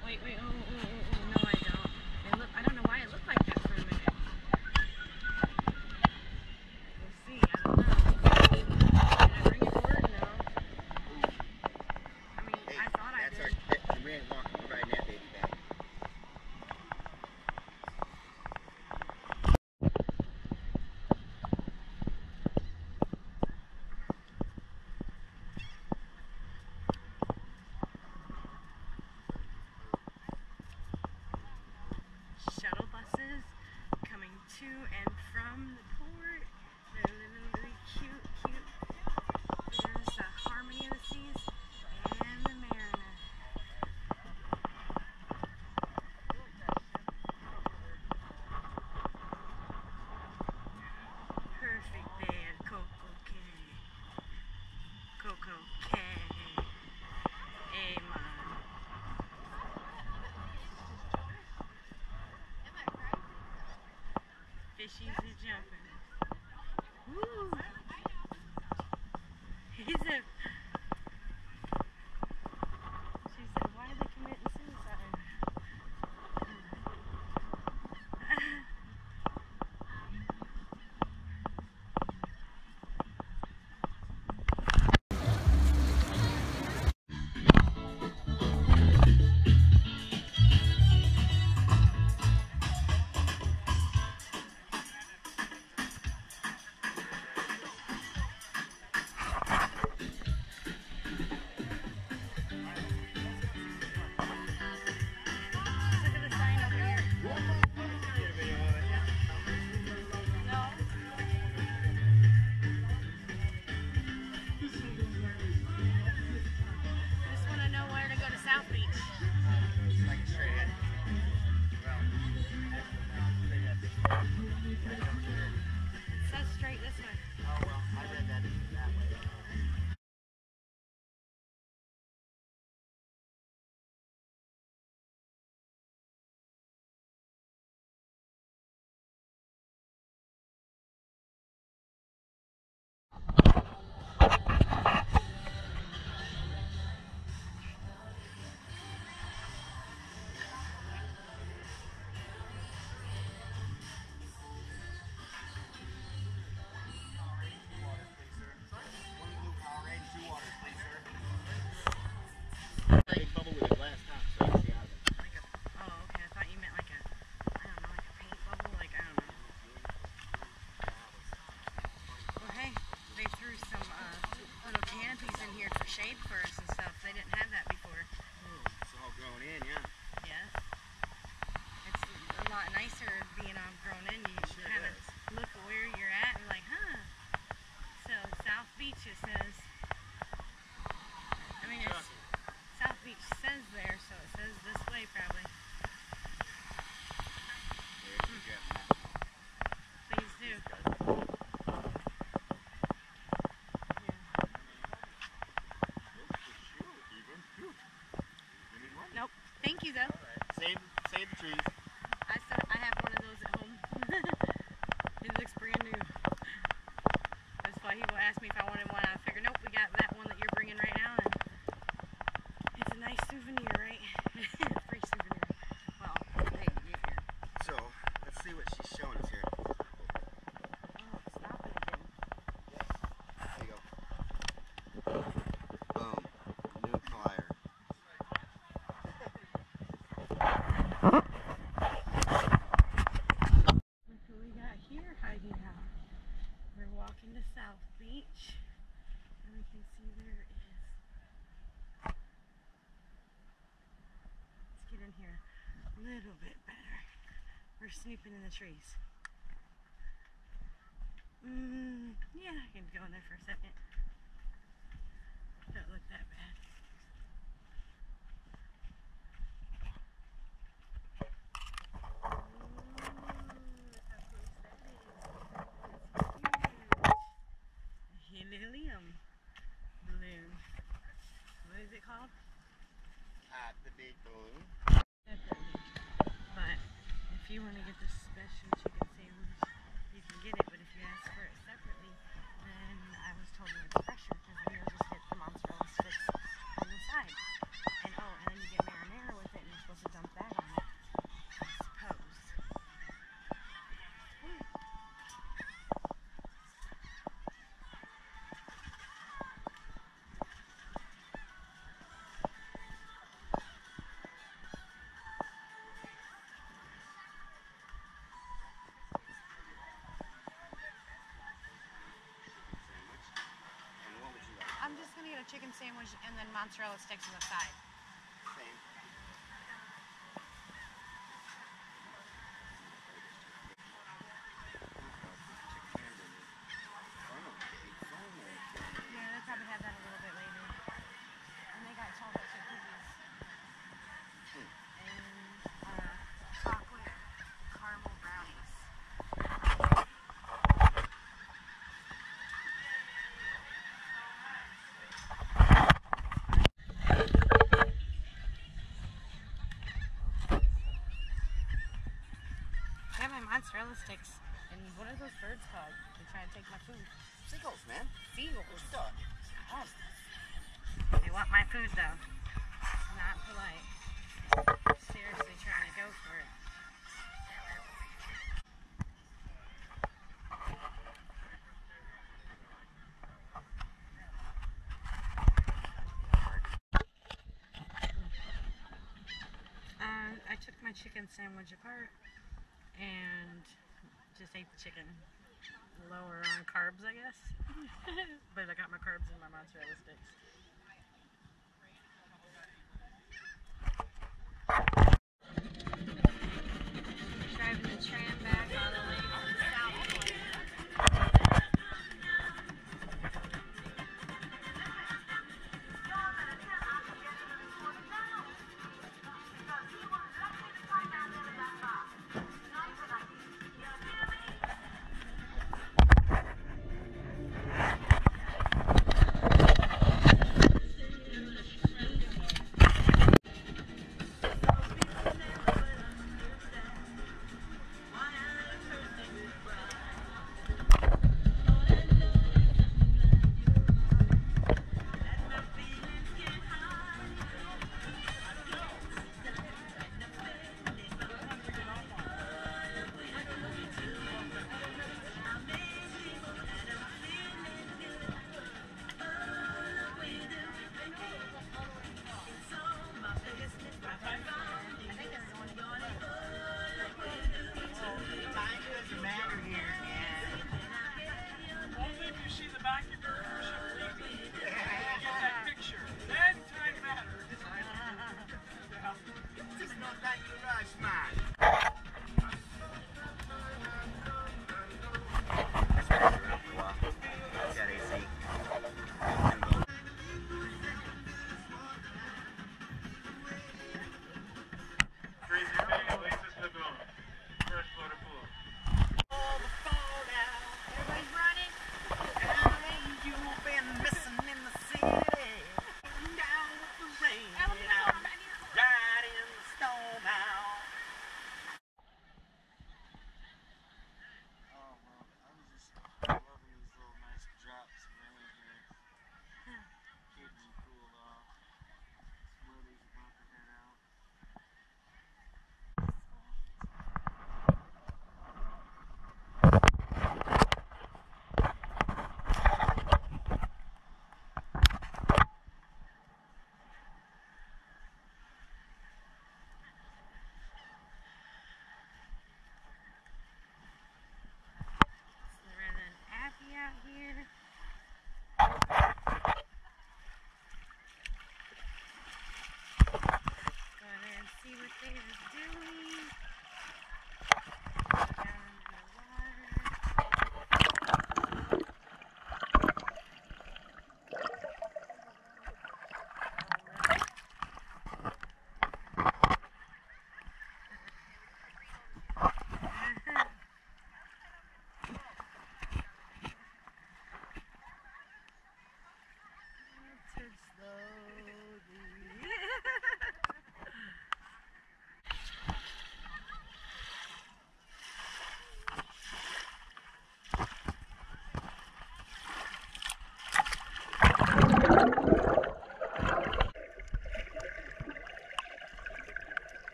Wait, wait, oh, no I don't. I don't know why it looked like that for a minute. We'll see, I don't know. Did I bring it forward? No. I mean, hey, I thought I did. We ain't walking, we're riding that baby back. Shuttle buses coming to and from the port. They're really cute, cute. There's the Harmony of the Seas and the Mariner. Perfect day at COCO CAY. COCO CAY. Amen. Fishies are jumping. Woo! He said, she said, why are they committing suicide? Big bubble with a glass top so you can see out of it. Oh, okay. I thought you meant like a, I don't know, like a paint bubble, like, I don't know. Well, hey, they threw some little canopies in here for shade for us and stuff. They didn't have that before. It's all grown in, yeah. Yeah. It's a lot nicer being all grown in. You kind of look at where you're at and like, huh. So, South Beach, it says. I mean, it's... South Beach says there, so it says this way probably. Please do. Nope. Thank you though. Save the trees. I have one of those at home. It looks brand new. That's why he will ask me if I wanted one. I figured, nope, we got that one that you're bringing right now. And it's a nice souvenir, right? Free souvenir. Well, hey, you get here. So, let's see what she's showing us here. Oh, stop it again. There you go. Boom. New plier. Look what we got here hiding out. We're walking to South Beach. And we can see there is. Let's get in here a little bit better. We're snooping in the trees. Yeah, I can go in there for a second. Don't look that bad. Helium balloon. What is it called? The big balloon. But if you want to get the special chicken sandwich, you can get it. But if you ask for it separately, then I was told it's fresher because then you'll just get the mozzarella sticks on the side. And oh, and then you get marinara with it, and you're supposed a chicken sandwich and then mozzarella sticks on the side. Same. Yeah, they'll probably have that a little bit later. And they got chocolate chip cookies. And chocolate caramel brownies. I have my mozzarella sticks. And what are those birds called? They're trying to take my food. Seagulls, man. Seagulls. Duck. Oh. They want my food though. Not polite. Seriously trying to go for it. I took my chicken sandwich apart and just ate the chicken. Lower on carbs, I guess. But I got my carbs in my mozzarella sticks. Driving the tram back all the way from South Point.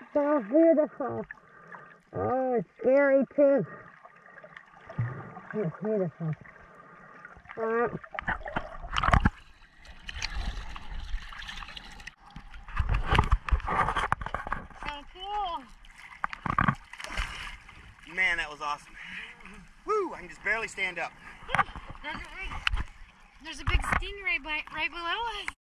so beautiful. Oh, it's scary too. It's beautiful. So cool. Man, that was awesome. Woo! I can just barely stand up. There's a big stingray right below us.